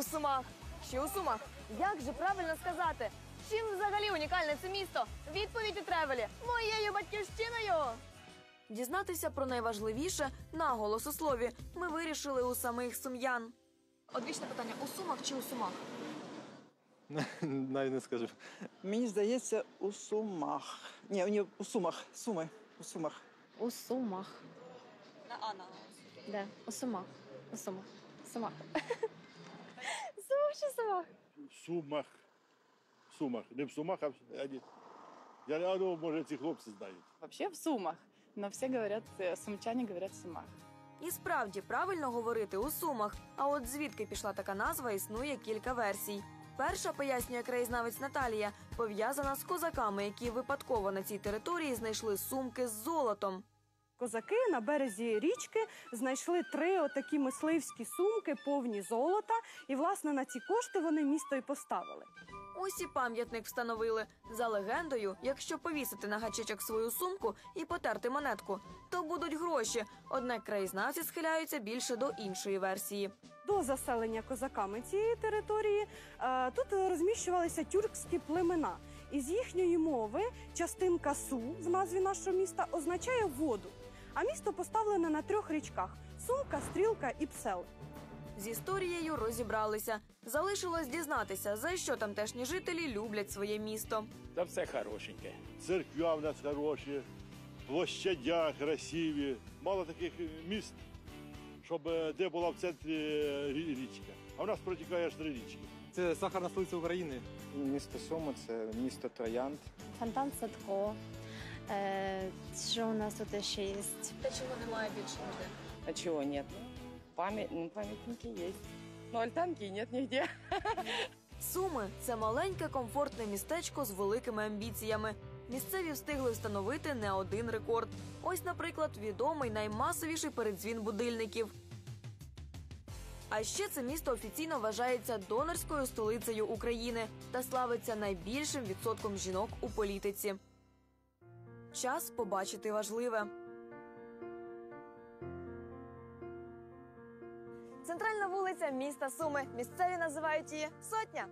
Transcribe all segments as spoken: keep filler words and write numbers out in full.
у Сумах. Чи у Сумах? Як же правильно сказати? Чим взагалі унікальне це місто? Відповідь у тревелі. Моєю батьківщиною! Дізнатися про найважливіше наголос у слові ми вирішили у самих сум'ян. Одвічне питання: у Сумах чи у Сумах? Навіть не скажу. Мені здається, у Сумах. Ні, ні, у Сумах. Суми. У Сумах. У Сумах. На Анна. Де? У Сумах. У Сумах. Сумах. Сумах чи Сумах? Сумах. Сумах. Не в Сумах, а в... Я не думаю, може, ці хлопці знають. Вообще в Сумах. Но все говорят, сумчане говорят в Сумах. І справді правильно говорити у Сумах. А от звідки пішла така назва, існує кілька версій. Перша, пояснює краєзнавець Наталія, пов'язана з козаками, які випадково на цій території знайшли сумки з золотом. Козаки на березі річки знайшли три отакі мисливські сумки, повні золота. І, власне, на ці кошти вони місто і поставили. Ось і пам'ятник встановили. За легендою, якщо повісити на гачечок свою сумку і потерти монетку, то будуть гроші. Однак краєзнавці схиляються більше до іншої версії. До заселення козаками цієї території е, тут розміщувалися тюркські племена. Із їхньої мови частинка «су» в назві нашого міста означає «воду». А місто поставлене на трьох річках – Сумка, Стрілка і Псел. З історією розібралися. Залишилось дізнатися, за що тамтешні жителі люблять своє місто. Та все хорошеньке. Церквя в нас хороші, площадя красиві. Мало таких міст, щоб де була в центрі річка. А в нас протікає аж три річки. Це сахарна столиця України. Місто Суми – це місто троянд. Фонтан Садко. Е, що у нас тут ще є? Та чому немає більше ніде? А чего нет? Память, ну, памятники есть. Но альтанки нет нигде. Суми – це маленьке комфортне містечко з великими амбіціями. Місцеві встигли встановити не один рекорд. Ось, наприклад, відомий наймасовіший передзвін будильників. А ще це місто офіційно вважається донорською столицею України та славиться найбільшим відсотком жінок у політиці. Час побачити важливе. Центральна вулиця міста Суми. Місцеві називають її Сотня.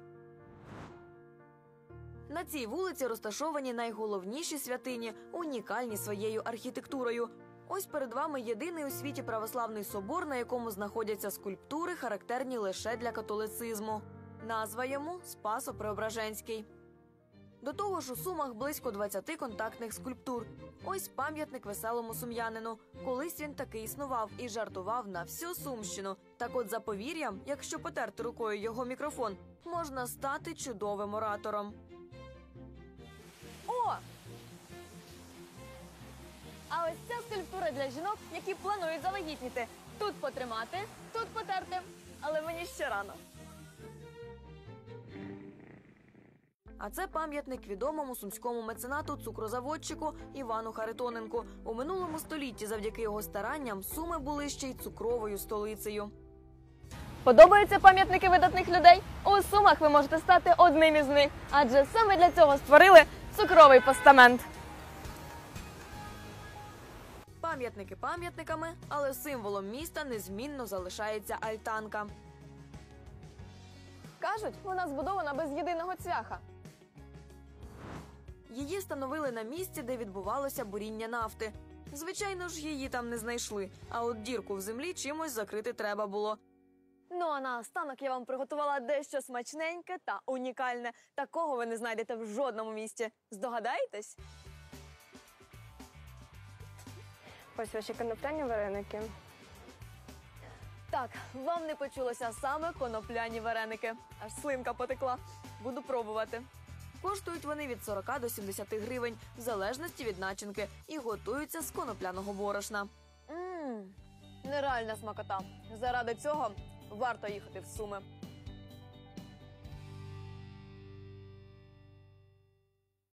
На цій вулиці розташовані найголовніші святині, унікальні своєю архітектурою. Ось перед вами єдиний у світі православний собор, на якому знаходяться скульптури, характерні лише для католицизму. Назва йому – Спасо-Преображенський. До того ж у Сумах близько двадцяти контактних скульптур. Ось пам'ятник веселому сум'янину. Колись він таки існував і жартував на всю Сумщину. Так от за повір'ям, якщо потерти рукою його мікрофон, можна стати чудовим оратором. О! А ось ця скульптура для жінок, які планують завагітніти. Тут потримати, тут потерти. Але мені ще рано. А це пам'ятник відомому сумському меценату, цукрозаводчику Івану Харитоненку. У минулому столітті завдяки його старанням Суми були ще й цукровою столицею. Подобаються пам'ятники видатних людей? У Сумах ви можете стати одним із них, адже саме для цього створили цукровий постамент. Пам'ятники пам'ятниками, але символом міста незмінно залишається альтанка. Кажуть, вона збудована без єдиного цвяха. Її встановили на місці, де відбувалося буріння нафти. Звичайно ж, її там не знайшли, а от дірку в землі чимось закрити треба було. Ну а наостанок я вам приготувала дещо смачненьке та унікальне. Такого ви не знайдете в жодному місті. Здогадаєтесь? Ось ваші конопляні вареники. Так, вам не почулося, саме конопляні вареники. Аж слинка потекла. Буду пробувати. Коштують вони від сорока до сімдесяти гривень, в залежності від начинки, і готуються з конопляного борошна. Ммм, нереальна смакота. Заради цього варто їхати в Суми.